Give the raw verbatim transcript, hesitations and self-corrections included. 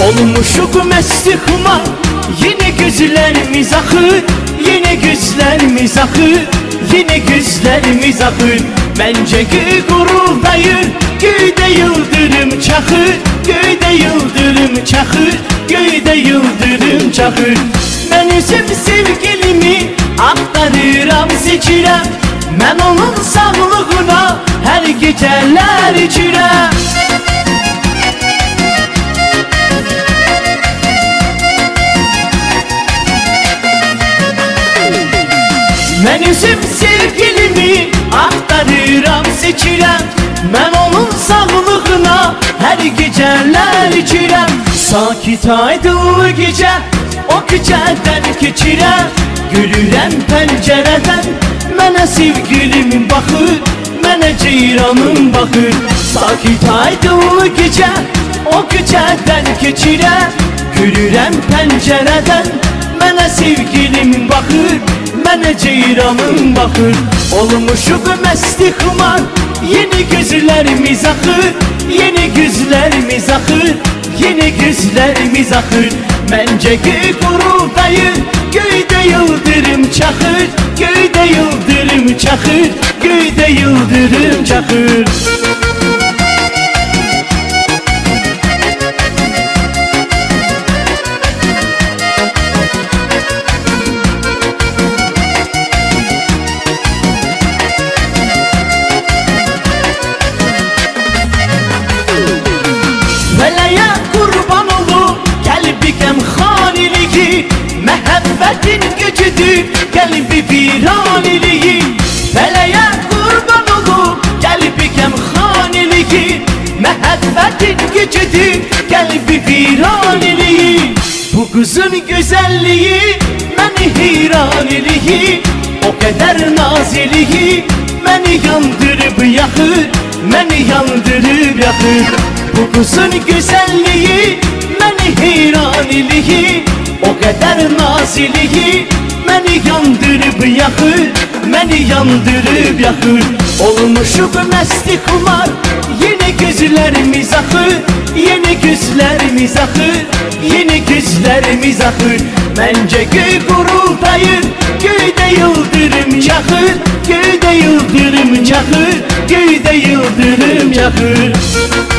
Olmuşuk mesti kumar, yine gözlerimiz akır, yine gözlerimiz akır, yine gözlerimiz akır. Bence ki guruldayır, göğde yıldırım çakır, göğde yıldırım çakır, göğde yıldırım çakır. Ben özüm sevgilimi aktarıram, seçirəm, mən onun sağlığına her geceler içirəm. Ben özüm sevgilimi aktarıram, seçirəm, mən onun sağlığına her geceler içirəm. Sakit aydınlı gece, o geceden keçirəm, gülürəm pəncərədən, mənə sevgilim baxır, mənə ceyranım baxır. Sakit aydınlı gece, o geceden keçirəm, gülürəm pəncərədən, mənə sevgilim baxır, mənə ceyranım baxır. Olmuşuq məsti xumar, yeni gözlərimiz axır, yeni gözlərimiz axır, yeni gözlərimiz axır. Məncə ki guruldayır, göydə yıldırım çaxır, göydə yıldırım çaxır, göydə yıldırım çaxır. Mələyə qurban olub qəlbi qəmxaniliyi, məhəbbətin gücüdür qəlbi viraniliyi. Mələyə qurban olub qəlbi qəmxaniliyi, məhəbbətin gücüdür qəlbi viraniliyi. Bu qızın gözəlliyi məni heyraniliyi, o qədər naziliyi məni yandırıb yaxır, məni yandırıb yaxır. Bu kızın güzelliği, məni heyraniliği, o kadar naziliği məni yandırıb yaxır, məni yandırıb yaxır. Olmuşuq məsti xumar, yeni gözlərimiz axır, yeni gözlərimiz axır, yeni gözlərimiz axır. Məncə göy guruldayır, göydə yıldırım çaxır, göydə yıldırım çaxır, göydə yıldırım çaxır.